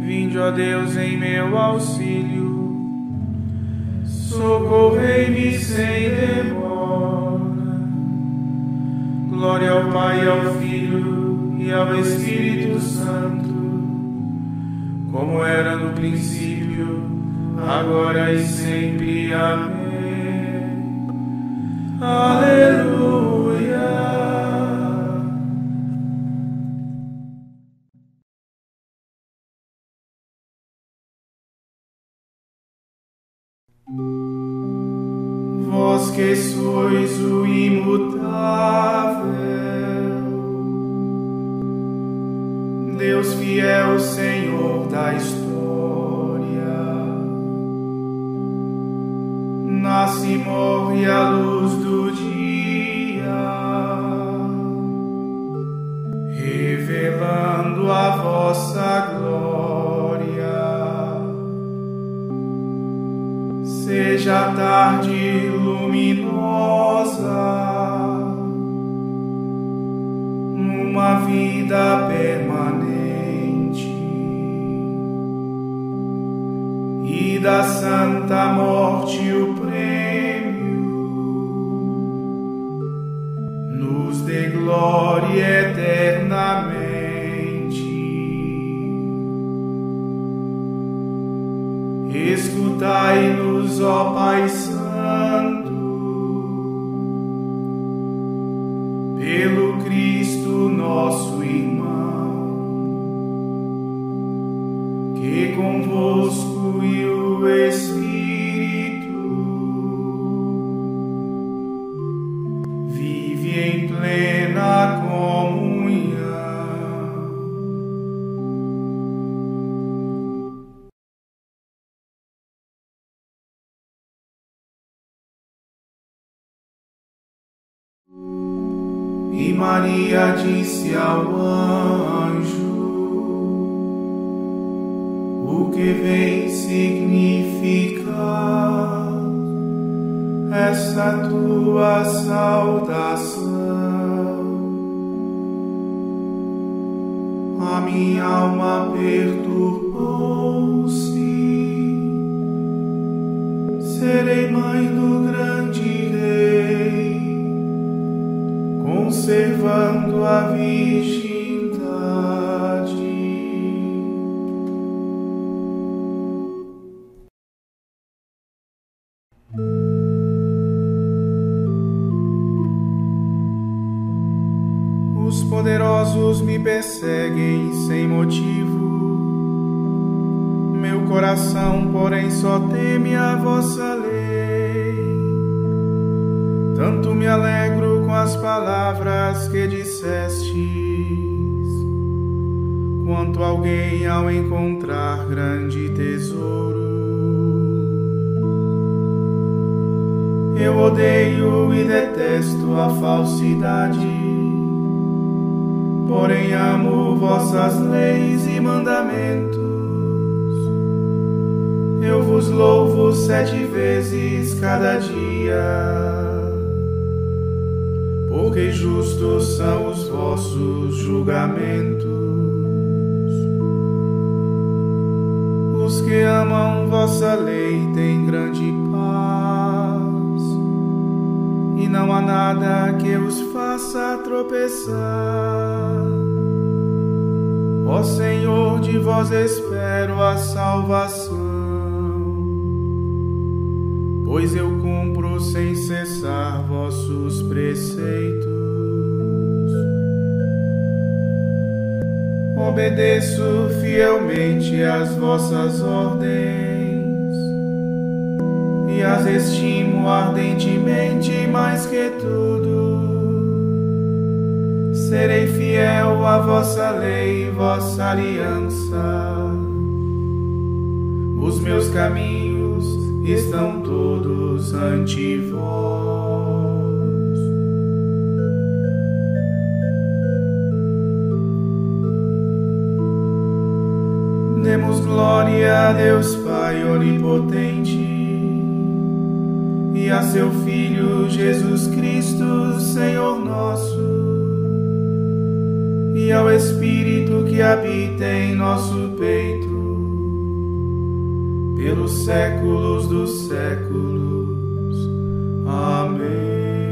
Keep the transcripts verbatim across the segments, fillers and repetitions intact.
Vinde, ó Deus, em meu auxílio, socorrei-me sem demora. Glória ao Pai, ao Filho e ao Espírito Santo, como era no princípio, agora e sempre. Amém. Aleluia. Vós que sois o imutável, Deus fiel, Senhor da história, nasce e morre à luz do dia, revelando a vossa glória. Seja a tarde luminosa, numa vida permanente, e da santa morte o prêmio, nos dê glória eternamente. Escutai-nos, ó Pai Santo, pelo Cristo nosso irmão, que convosco e o Espírito vive em plena comunhão. E Maria disse ao anjo: o que vem significar essa tua saudação? A minha alma perturbou-se, serei mãe do grande Rei, conservando a virgindade. Os poderosos me perseguem sem motivo, meu coração, porém, só teme a vossa lei. Tanto me alegro com as palavras que dissestes, quanto alguém ao encontrar grande tesouro. Eu odeio e detesto a falsidade, porém amo vossas leis e mandamentos. Eu vos louvo sete vezes cada dia, porque justos são os vossos julgamentos. Os que amam vossa lei têm grande paz, e não há nada que os faça tropeçar. Ó Senhor, de vós espero a salvação, pois eu cumpro sem cessar vossos preceitos. Obedeço fielmente às vossas ordens, e as estimo ardentemente mais que tudo. Serei fiel à vossa lei e vossa aliança. Os meus caminhos estão todos ante vós. Demos glória a Deus Pai onipotente e a seu Filho Jesus Cristo, Senhor nosso, e ao Espírito que habita em nosso peito, pelos séculos dos séculos. Amém.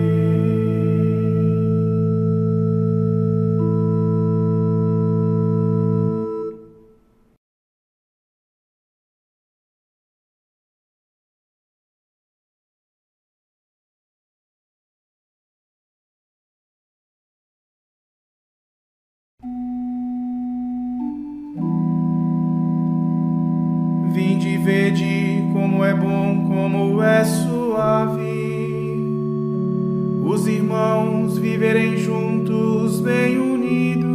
Vinde e vede como é bom, como é suave, os irmãos viverem juntos, bem unidos.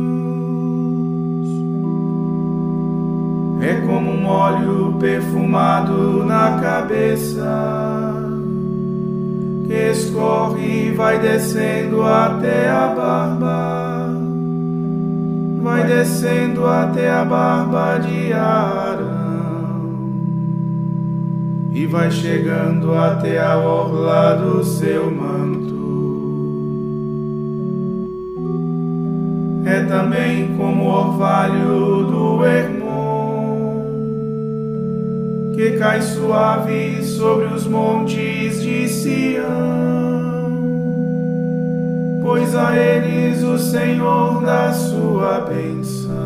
É como um óleo perfumado na cabeça, que escorre e vai descendo até a barba, vai descendo até a barba de Arão, e vai chegando até a orla do seu manto. É também como o orvalho do Hermon, que cai suave sobre os montes de Sião, pois a eles o Senhor dá sua bênção,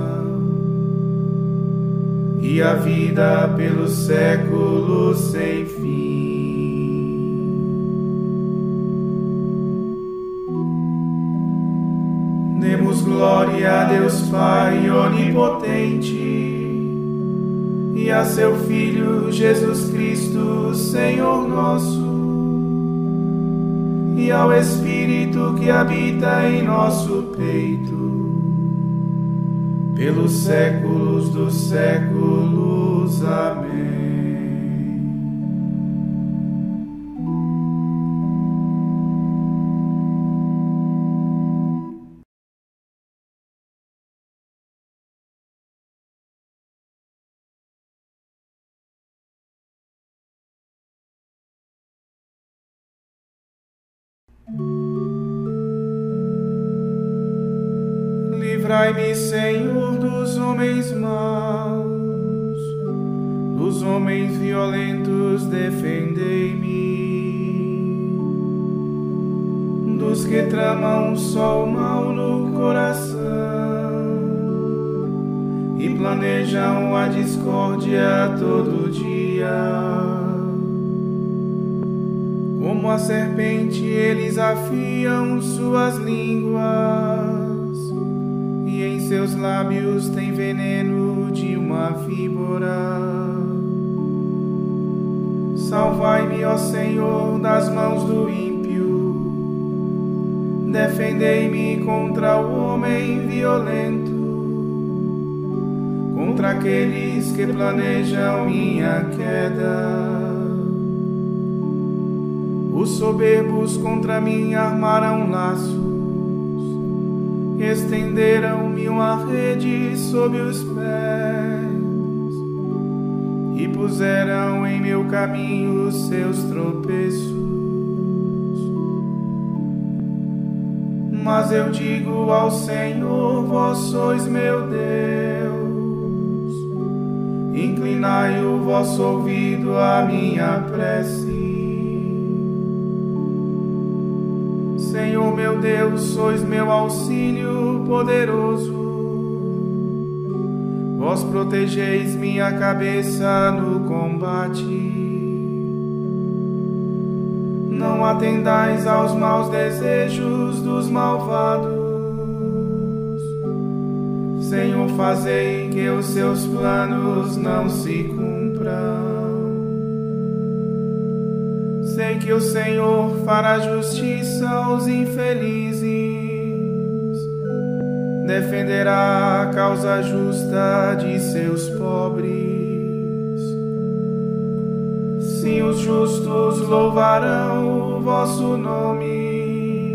e a vida pelos séculos sem fim. Demos glória a Deus Pai onipotente e a seu Filho Jesus Cristo, Senhor nosso, e ao Espírito que habita em nosso peito, pelos séculos dos séculos. Amém. Livrai-me, Senhor, dos homens maus, dos homens violentos, defendei-me, dos que tramam só o mal no coração e planejam a discórdia todo dia. Como a serpente eles afiam suas línguas, e em seus lábios tem veneno de uma víbora. Salvai-me, ó Senhor, das mãos do ímpio, defendei-me contra o homem violento, contra aqueles que planejam minha queda. Os soberbos contra mim armaram laços, estenderam-me uma rede sob os pés e puseram em meu caminho os seus tropeços. Mas eu digo ao Senhor: vós sois meu Deus, inclinai o vosso ouvido à minha prece. Senhor meu Deus, sois meu auxílio poderoso, vós protegeis minha cabeça no combate. Não atendais aos maus desejos dos malvados, Senhor, fazei que os seus planos não se cumpram. Sei que o Senhor fará justiça aos infelizes, defenderá a causa justa de seus pobres. Sim, os justos louvarão o vosso nome,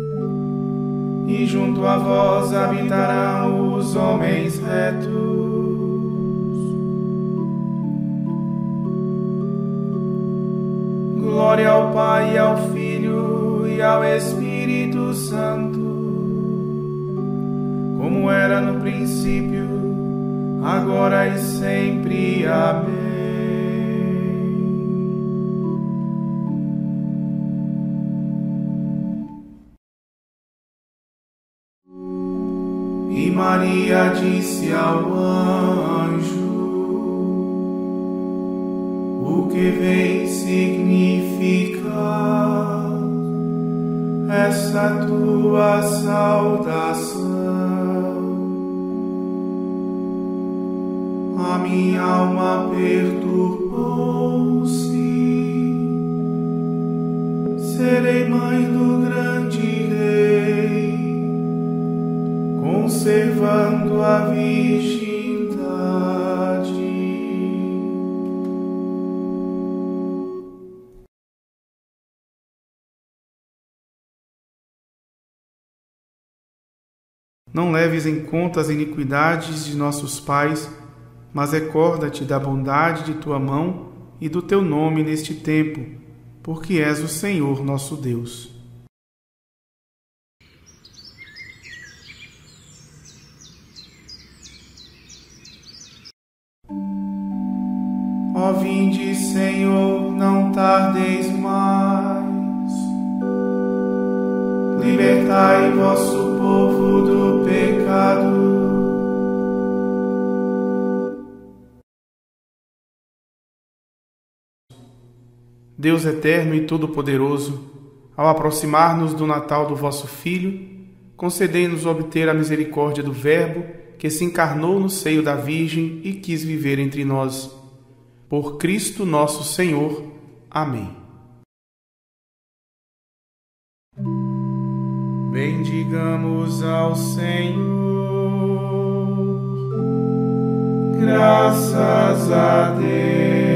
e junto a vós habitarão os homens retos. Glória ao Pai, ao Filho e ao Espírito Santo, como era no princípio, agora e sempre. Amém. Maria disse ao anjo: o que vem significar essa tua saudação? A minha alma perturbou-se. Serei mãe do grande Rei, conservando a virgindade. Não leves em conta as iniquidades de nossos pais, mas recorda-te da bondade de tua mão e do teu nome neste tempo, porque és o Senhor nosso Deus. Ó vinde, Senhor, não tardeis mais. Libertai vosso povo do pecado. Deus eterno e todo-poderoso, ao aproximar-nos do Natal do vosso Filho, concedei-nos obter a misericórdia do Verbo que se encarnou no seio da Virgem e quis viver entre nós. Por Cristo nosso Senhor. Amém. Bendigamos ao Senhor. Graças a Deus.